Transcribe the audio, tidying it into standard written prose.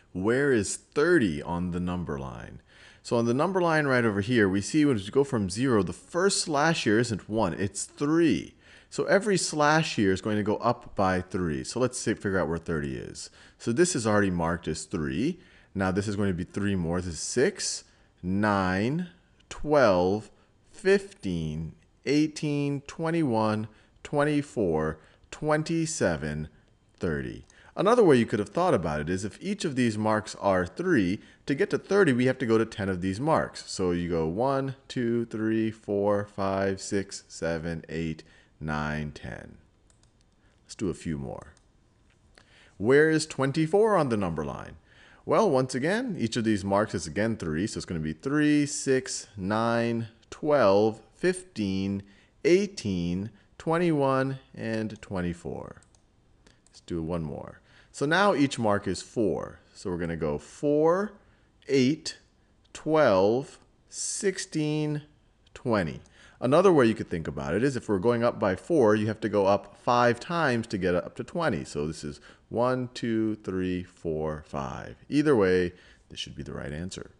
Where is 30 on the number line? So on the number line right over here, we see when you go from 0, the first slash here isn't 1, it's 3. So every slash here is going to go up by 3. So let's figure out where 30 is. So this is already marked as 3. Now this is going to be 3 more. This is 6, 9, 12, 15, 18, 21, 24, 27, 30. Another way you could have thought about it is if each of these marks are 3, to get to 30, we have to go to 10 of these marks. So you go 1, 2, 3, 4, 5, 6, 7, 8, 9, 10. Let's do a few more. Where is 24 on the number line? Well, once again, each of these marks is again 3. So it's going to be 3, 6, 9, 12, 15, 18, 21, and 24. Let's do one more. So now each mark is 4. So we're going to go 4, 8, 12, 16, 20. Another way you could think about it is if we're going up by 4, you have to go up 5 times to get up to 20. So this is 1, 2, 3, 4, 5. Either way, this should be the right answer.